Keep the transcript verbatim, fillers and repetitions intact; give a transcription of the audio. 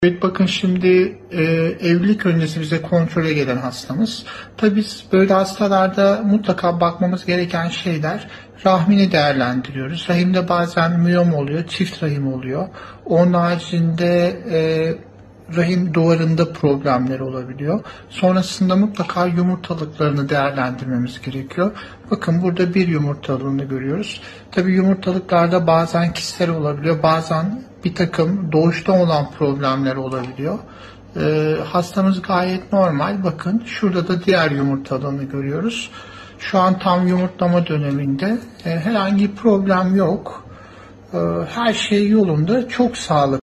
Evet, bakın şimdi e, evlilik öncesi bize kontrole gelen hastamız. Tabii biz böyle hastalarda mutlaka bakmamız gereken şeyler, rahmini değerlendiriyoruz. Rahimde bazen miyom oluyor, çift rahim oluyor. Onun haricinde e, rahim duvarında problemler olabiliyor. Sonrasında mutlaka yumurtalıklarını değerlendirmemiz gerekiyor. Bakın burada bir yumurtalığını görüyoruz. Tabii yumurtalıklarda bazen kistler olabiliyor, bazen bir takım doğuştan olan problemler olabiliyor. Ee, hastamız gayet normal. Bakın şurada da diğer yumurtalığını görüyoruz. Şu an tam yumurtlama döneminde. Ee, herhangi bir problem yok. Ee, her şey yolunda. Çok sağlıklı.